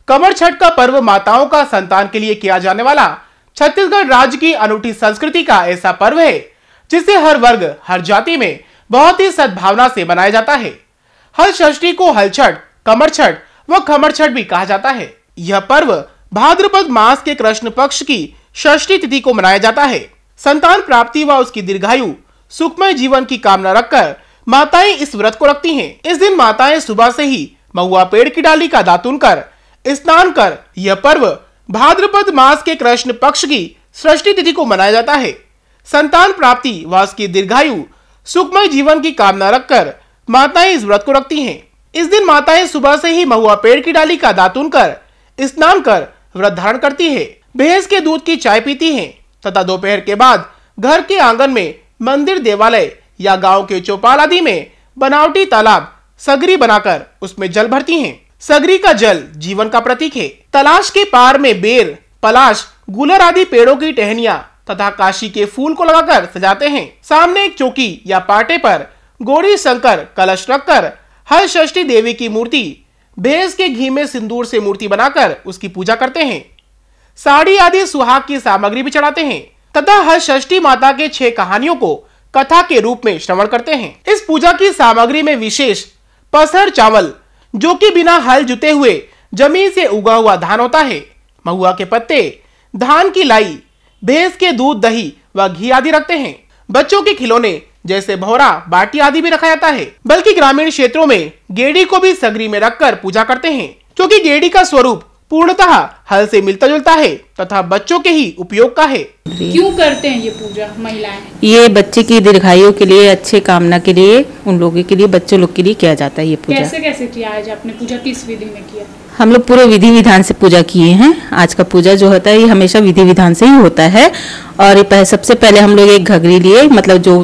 कमर छठ का पर्व माताओं का संतान के लिए किया जाने वाला छत्तीसगढ़ राज्य की अनूठी संस्कृति का ऐसा पर्व है जिसे हर वर्ग हर जाति में बहुत ही सद्भावना से मनाया जाता है। हल षष्ठी को हल छठ, कमर छठ व खमर छठ भी कहा जाता है। यह पर्व भाद्रपद मास के कृष्ण पक्ष की षष्ठी तिथि को मनाया जाता है। संतान प्राप्ति व उसकी दीर्घायु सुखमय जीवन की कामना रखकर माताएं इस व्रत को रखती हैं। इस दिन माताएं सुबह से ही महुआ पेड़ की डाली का दातून कर स्नान कर यह पर्व भाद्रपद मास के कृष्ण पक्ष की षष्ठी तिथि को मनाया जाता है। संतान प्राप्ति व उसकी दीर्घायु सुखमय जीवन की कामना रखकर माताएं इस व्रत को रखती हैं। इस दिन माताएं सुबह से ही महुआ पेड़ की डाली का दातून कर स्नान कर व्रत धारण करती है। भैंस के दूध की चाय पीती हैं तथा दोपहर के बाद घर के आंगन में मंदिर, देवालय या गांव के चौपाल आदि में बनावटी तालाब सगरी बनाकर उसमें जल भरती हैं। सगरी का जल जीवन का प्रतीक है। तलाश के पार में बेर, पलाश, गुलर आदि पेड़ों की टहनियां तथा काशी के फूल को लगाकर सजाते हैं। सामने एक चौकी या पाटे पर गौरी शंकर कलश रखकर हल षष्ठी देवी की मूर्ति भैंस के घी में सिंदूर से मूर्ति बनाकर उसकी पूजा करते हैं। साड़ी आदि सुहाग की सामग्री भी चढ़ाते हैं तथा हल षष्ठी माता के 6 कहानियों को कथा के रूप में श्रवण करते हैं। इस पूजा की सामग्री में विशेष पसहर चावल, जो कि बिना हल जुते हुए जमीन से उगा हुआ धान होता है, महुआ के पत्ते, धान की लाई, भैंस के दूध, दही व घी आदि रखते हैं। बच्चों के खिलौने जैसे भौरा, बाटी आदि भी रखा जाता है। बल्कि ग्रामीण क्षेत्रों में गेड़ी को भी सगरी में रखकर पूजा करते हैं, क्योंकि गेड़ी का स्वरूप पूर्णतः हल से मिलता जुलता है तथा बच्चों के ही उपयोग का है। क्यों करते हैं ये पूजा महिलाएं? ये बच्चे की दीर्घायु के लिए, अच्छे कामना के लिए, उन लोगों के लिए, बच्चों लोग के लिए किया जाता है ये पूजा। कैसे कैसे किया आज आपने पूजा, किस विधि में किया? हम लोग पूरे विधि विधान से पूजा किए हैं। आज का पूजा जो होता है ये हमेशा विधि विधान से ही होता है। और सबसे पहले हम लोग एक घघरी लिए, मतलब जो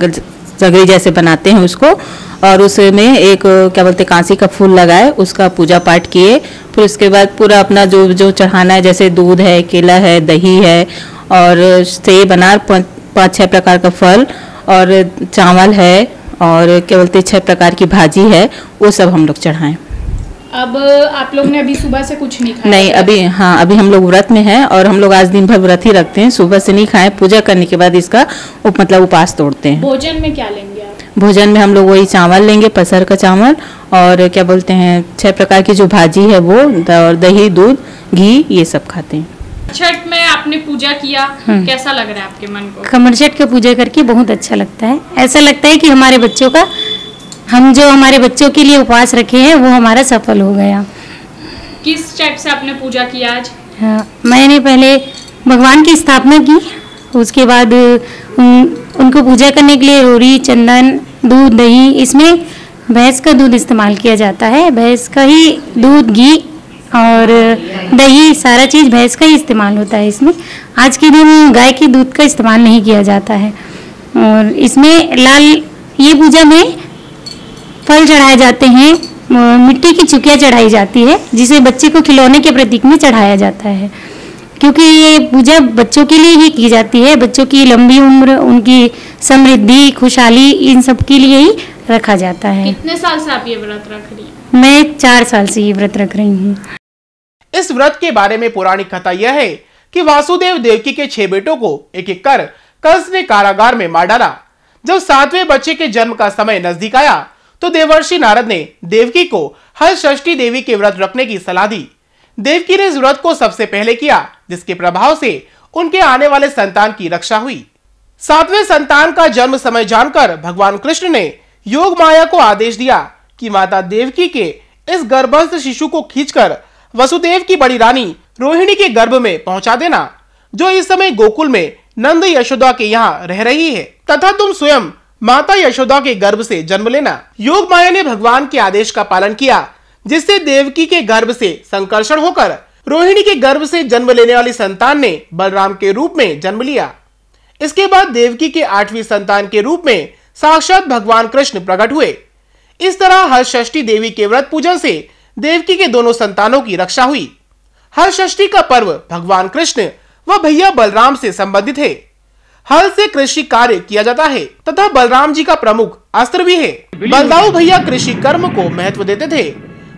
सगरी जैसे बनाते हैं उसको, और उसमें एक क्या बोलते कांसी का फूल लगाए, उसका पूजा पाठ किए। फिर उसके बाद पूरा अपना जो चढ़ाना है, जैसे दूध है, केला है, दही है और सेब, अनार, 5-6 प्रकार का फल और चावल है और क्या बोलते 6 प्रकार की भाजी है, वो सब हम लोग चढ़ाएं। अब आप लोग ने अभी सुबह से कुछ नहीं खाया? नहीं, अभी हम लोग व्रत में हैं और हम लोग आज दिन भर व्रत ही रखते हैं। सुबह से नहीं खाएं, पूजा करने के बाद इसका मतलब उपास तोड़ते हैं। भोजन में क्या लेंगे आप? भोजन में हम लोग वही चावल लेंगे, पसहर का चावल और क्या बोलते हैं 6 प्रकार की जो भाजी है वो, और दही, दूध, घी, ये सब खाते हैं। छठ में आपने पूजा किया, कैसा लग रहा है आपके मन को? खमर छठ का पूजा करके बहुत अच्छा लगता है। ऐसा लगता है कि हमारे बच्चों का, हम जो हमारे बच्चों के लिए उपवास रखे हैं वो हमारा सफल हो गया। किस टाइप से आपने पूजा किया आज? हाँ, मैंने पहले भगवान की स्थापना की, उसके बाद उनको पूजा करने के लिए रोरी, चंदन, दूध, दही, इसमें भैंस का दूध इस्तेमाल किया जाता है। भैंस का ही दूध, घी और दही, सारा चीज़ भैंस का ही इस्तेमाल होता है इसमें। आज के दिन गाय के दूध का इस्तेमाल नहीं किया जाता है। और इसमें ये पूजा में फल चढ़ाए जाते हैं, मिट्टी की चुकिया चढ़ाई जाती है, जिसे बच्चे को खिलौने के प्रतीक में चढ़ाया जाता है, क्योंकि ये पूजा बच्चों के लिए ही की जाती है। बच्चों की लंबी उम्र, उनकी समृद्धि, खुशहाली, इन सब के लिए ही रखा जाता है। कितने साल से आप ये व्रत रख रही हैं? मैं 4 साल से ये व्रत रख रही हूँ। इस व्रत के बारे में पौराणिक कथा यह है कि वासुदेव देवकी के 6 बेटों को एक एक कर कंस ने कारागार में मार डाला। जब 7वें बच्चे के जन्म का समय नजदीक आया तो देवर्षि नारद ने देवकी को हल षष्ठी देवी के व्रत रखने की सलाह दी। देवकी ने इस व्रत को सबसे पहले किया, जिसके प्रभाव से उनके आने वाले संतान की रक्षा हुई। 7वें संतान का जन्म समय जानकर भगवान कृष्ण ने योग माया को आदेश दिया कि माता देवकी के इस गर्भस्थ शिशु को खींचकर वसुदेव की बड़ी रानी रोहिणी के गर्भ में पहुंचा देना, जो इस समय गोकुल में नंद यशोदा के यहाँ रह रही है, तथा तुम स्वयं माता यशोदा के गर्भ से जन्म लेना। योग माया ने भगवान के आदेश का पालन किया, जिससे देवकी के गर्भ से संकर्षण होकर रोहिणी के गर्भ से जन्म लेने वाली संतान ने बलराम के रूप में जन्म लिया। इसके बाद देवकी के 8वीं संतान के रूप में साक्षात भगवान कृष्ण प्रकट हुए। इस तरह हल षष्ठी देवी के व्रत पूजन से देवकी के दोनों संतानों की रक्षा हुई। हल षष्ठी का पर्व भगवान कृष्ण व भैया बलराम से संबंधित है। हल से कृषि कार्य किया जाता है तथा बलराम जी का प्रमुख अस्त्र भी है। बलदाऊ भैया कृषि कर्म को महत्व देते थे।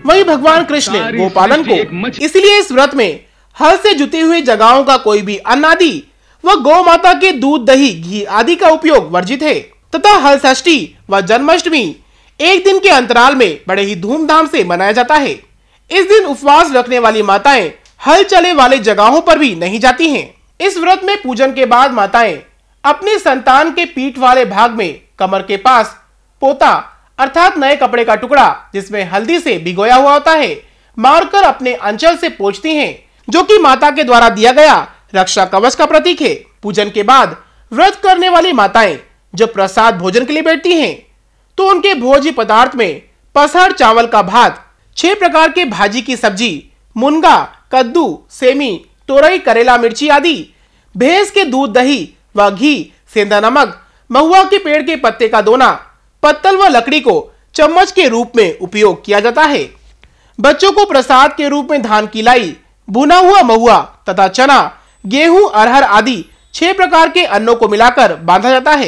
वहीं भगवान कृष्ण गोपालन को इसलिए इस व्रत में हल से जुती हुई जगहों का कोई भी अन्न आदि व गौ माता के दूध, दही, घी आदि का उपयोग वर्जित है तथा हल षष्ठी व जन्माष्टमी एक दिन के अंतराल में बड़े ही धूमधाम से मनाया जाता है। इस दिन उपवास रखने वाली माताएं हल चले वाले जगहों पर भी नहीं जाती हैं। इस व्रत में पूजन के बाद माताएं अपने संतान के पीठ वाले भाग में कमर के पास पोता अर्थात नए कपड़े का टुकड़ा जिसमें हल्दी से भिगोया हुआ होता है मारकर अपने अंचल से पोंछती हैं, जो कि माता के द्वारा दिया गया रक्षा कवच का प्रतीक है। पूजन के बाद व्रत करने वाली माताएं जब प्रसाद भोजन के लिए बैठती हैं तो उनके भोज्य पदार्थ में पसहर चावल का भात, 6 प्रकार के भाजी की सब्जी, मुनगा, कद्दू, सेमी, तोरई, करेला, मिर्ची आदि, भैंस के दूध, दही व घी, सेंधा नमक, महुआ के पेड़ के पत्ते का दोना, पत्तल व लकड़ी को चम्मच के रूप में उपयोग किया जाता है। बच्चों को प्रसाद के रूप में धान की लाई, भुना हुआ महुआ तथा चना, गेहूं, अरहर आदि 6 प्रकार के अन्नों को मिलाकर बांधा जाता है।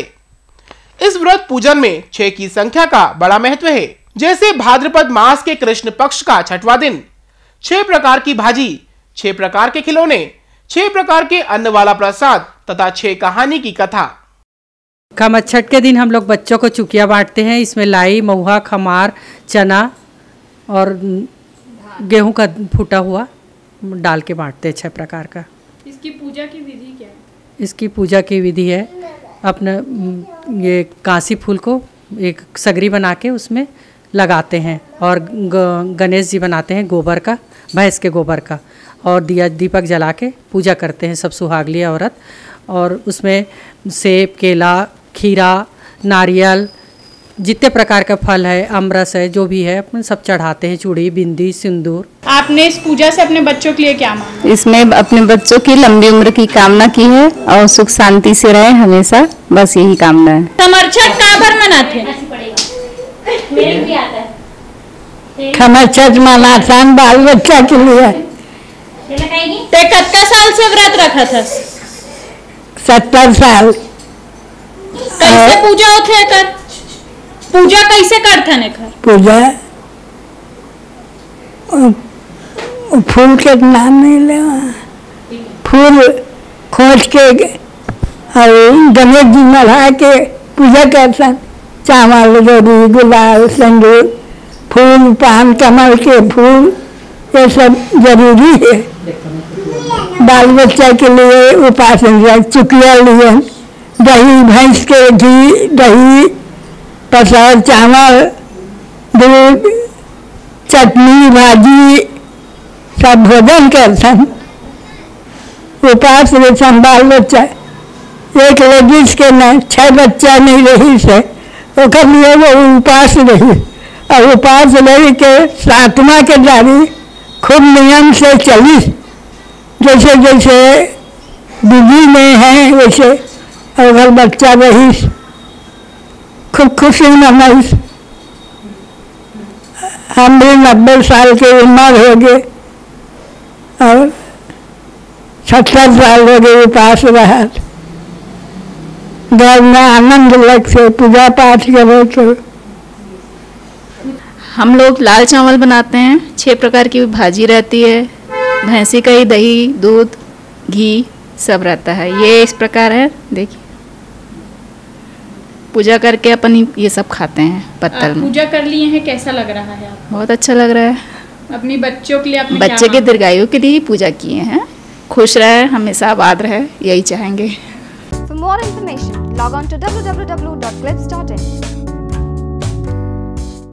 इस व्रत पूजन में 6 की संख्या का बड़ा महत्व है। जैसे भाद्रपद मास के कृष्ण पक्ष का 6वां दिन 6 प्रकार की भाजी, 6 प्रकार के खिलौने, 6 प्रकार के अन्न वाला प्रसाद तथा 6 कहानी की कथा। खमच्छठ के दिन हम लोग बच्चों को चुकिया बांटते हैं। इसमें लाई, महुआ, खमार, चना और गेहूं का फूटा हुआ डाल के बांटते हैं 6 प्रकार का। इसकी पूजा की विधि क्या है? इसकी पूजा की विधि है अपने ये कांसी फूल को एक सगरी बना के उसमें लगाते हैं और गणेश जी बनाते हैं गोबर का, भैंस के गोबर का, और दिया दीपक जला के पूजा करते हैं सब सुहागली औरत। और उसमें सेब, केला, खीरा, नारियल, जितने प्रकार का फल है, अमरस है, जो भी है अपन सब चढ़ाते हैं, चूड़ी, बिंदी, सिंदूर। आपने इस पूजा से अपने बच्चों के लिए क्या मांगा? इसमें अपने बच्चों की लंबी उम्र की कामना की है और सुख शांति से रहे हमेशा, बस यही कामना है। खमरछठ कहाँ पर मनाते हैं? खमरछठ मनाते हैं बाल बच्चा के लिए। ते कितना साल से व्रत रखा था? 70 साल। कैसे पूजा होते है कर? पूजा कैसे करते हैं कर? पूजा फूल के नाम नहीं ले, फूल खोज के और गणेश जी नहा के पूजा करते हैं। चावल, रोटी, गुलाल, सिंदूर, फूल, पान, कमल के फूल, ये सब जरूरी है। बाल बच्चा के लिए उपासन, चुकिया लिए, दही, भैंस के घी, दही, पसहर चावल, दूध, चटनी, भाजी सब भोजन करते हैं। उपास बाल बच्चा एक लेडीज के न 6 बच्चा नहीं रही से ओकर लिए वो उपास रही और उपास रही के 7वां के जारी खूब नियम से चली, जैसे जैसे विधि में है वैसे अगर बच्चा रही खूब खुशी मनाई। हम भी 90 साल के उम्र हो गए और 70 साल हो गए उपास रहा। घर में आनंद लग से पूजा पाठ करो तो। हम लोग लाल चावल बनाते हैं, 6 प्रकार की भाजी रहती है, भैंसी का ही दही, दूध, घी सब रहता है। ये इस प्रकार है, देखिए पूजा करके अपन ये सब खाते हैं पत्तल में। पूजा कर लिए हैं, कैसा लग रहा है आपको? बहुत अच्छा लग रहा है। अपनी बच्चों के लिए आपने बच्चे के दीर्घायु के लिए पूजा किए हैं, खुश रहे, हमेशा आबाद रहे, यही चाहेंगे। For more information, log on to www.clips.in.